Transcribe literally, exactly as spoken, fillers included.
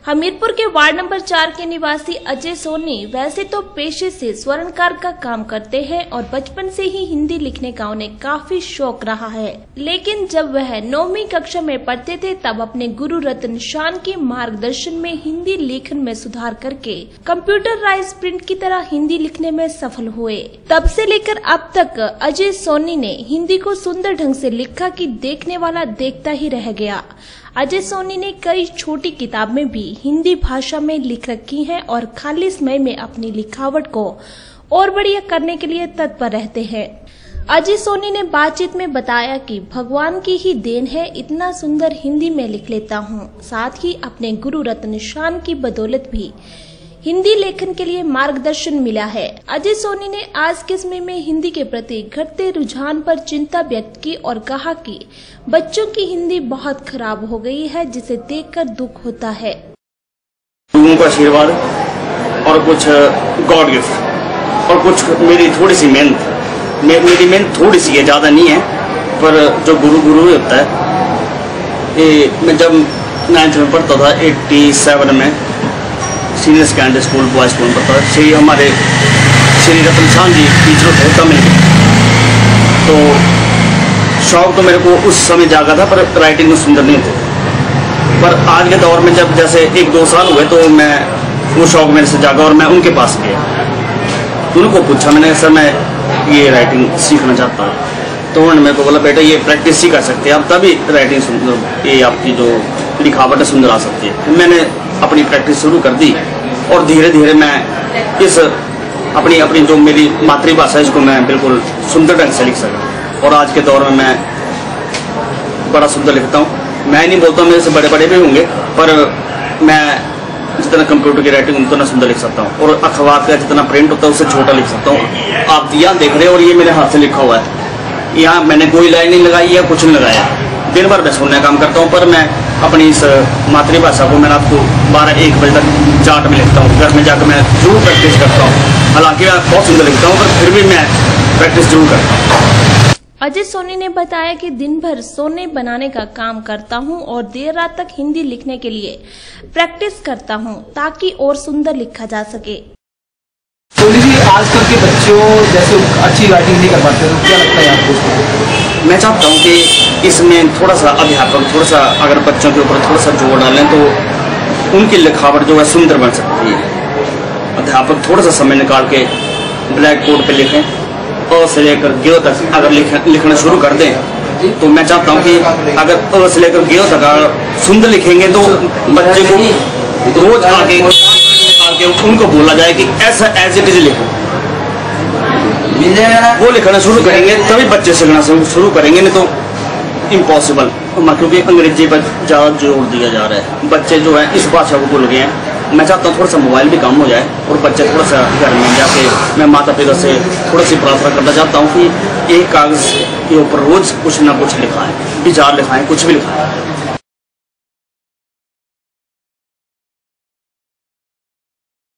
हमीरपुर के ward number चार के निवासी अजय सोनी वैसे तो पेशे से स्वर्णकार का काम करते हैं और बचपन से ही हिंदी लिखने का उन्हें काफी शौक रहा है। लेकिन जब वह नौवीं कक्षा में पढ़ते थे तब अपने गुरु रतन शान के मार्गदर्शन में हिंदी लेखन में सुधार करके कंप्यूटराइज प्रिंट की तरह हिंदी लिखने में सफल हुए। तब से लेकर अब तक अजय सोनी ने हिंदी को सुंदर ढंग से लिखा कि देखने वाला देखता ही रह गया। अजय सोनी ने कई छोटी किताबें भी हिंदी भाषा में लिख रखी हैं और खाली समय में अपनी लिखावट को और बढ़िया करने के लिए तत्पर रहते हैं। अजय सोनी ने बातचीत में बताया कि भगवान की ही देन है, इतना सुंदर हिंदी में लिख लेता हूँ। साथ ही अपने गुरु रतन शान की बदौलत भी हिंदी लेखन के लिए मार्गदर्शन मिला है। अजय सोनी ने आज के समय में हिंदी के प्रति घटते रुझान पर चिंता व्यक्त की और कहा कि बच्चों की हिंदी बहुत खराब हो गई है, जिसे देखकर दुख होता है। लोगों का आशीर्वाद और कुछ गॉड गिफ्ट और कुछ मेरी थोड़ी सी मेहनत, मेरी मेहनत थोड़ी सी है, ज्यादा नहीं है, पर जो गुरु गुरु होता है। ये मैं जब नाइन्थ में पढ़ता था एट्टी सेवन में senior secondary school boy school में पढ़ता था। श्री हमारे श्री रतन शान जी टीचर थे तमिल के, तो शौक तो मेरे को उस समय जागा था, पर राइटिंग में सुंदर नहीं थे। पर आज के दौर में जब जैसे एक दो साल हुए तो मैं वो शौक मेरे से जागा और मैं उनके पास गया। तो उनको पूछा मैंने, सर मैं ये राइटिंग सीखना चाहता हूँ। तो उन्होंने मेरे को बोला, बेटा ये प्रैक्टिस ही कर सकते हैं आप, तभी राइटिंग सुंदर, ये आपकी जो लिखावट है सुंदर आ सकती है। मैंने अपनी प्रैक्टिस शुरू कर दी और धीरे धीरे मैं इस अपनी अपनी जो मेरी मातृभाषा है इसको मैं बिल्कुल सुंदर ढंग से लिख सका। और आज के दौर में मैं बड़ा सुंदर लिखता हूँ। मैं नहीं बोलता हूँ मेरे से बड़े बड़े भी होंगे, पर मैं जितना कंप्यूटर की राइटिंग उतना सुंदर लिख सकता हूँ। और अखबार का जितना प्रिंट होता है उससे छोटा लिख सकता हूँ। आप यहाँ देख रहे हो और ये मेरे हाथ से लिखा हुआ है। यहाँ मैंने कोई लाइन नहीं लगाई या कुछ नहीं लगाया। दिन भर मैं सुनने का काम करता हूँ, पर मैं अपनी इस मातृभाषा को मैं रात को बारह एक बजे तक चार्ट में लिखता हूँ। घर में जाकर मैं जरूर प्रैक्टिस करता हूँ। हालांकि मैं बहुत सुंदर लिखता हूँ, पर फिर भी मैं प्रैक्टिस जरूर करता हूँ। अजय सोनी ने बताया कि दिन भर सोने बनाने का काम करता हूं और देर रात तक हिंदी लिखने के लिए प्रैक्टिस करता हूं ताकि और सुंदर लिखा जा सके। सोनी जी, आजकल के बच्चों जैसे अच्छी राइटिंग नहीं कर पाते, तो क्या लगता है आपको? मैं चाहता हूं कि इसमें थोड़ा सा अध्यापक थोड़ा सा अगर बच्चों के ऊपर थोड़ा सा जोर डालें तो उनकी लिखावट जो है सुंदर बन सकती है। अध्यापक थोड़ा सा समय निकाल के ब्लैक बोर्ड पे लिखें, अ से लेकर ग तक अगर लिखना शुरू कर दें, तो मैं चाहता हूं कि अगर अ से लेकर ग तक अगर सुंदर लिखेंगे तो बच्चे को रोज आके निकाल के उनको बोला जाए कि ऐसा एज इट इज लिखो। वो लिखना शुरू करेंगे तभी बच्चे सीखना शुरू करेंगे, नहीं तो इम्पॉसिबल। क्योंकि अंग्रेजी पर ज़्यादा जोर दिया जा रहा है, बच्चे जो है इस भाषा को भूल गए हैं। मैं चाहता हूँ थोड़ा सा मोबाइल भी कम हो जाए और बच्चे थोड़ा सा घर में जाके मैं माता पिता से थोड़ा सी प्रार्थना करना चाहता हूँ कि एक कागज के ऊपर रोज कुछ ना कुछ लिखाएं, विचार लिखाएं, कुछ भी लिखाएं।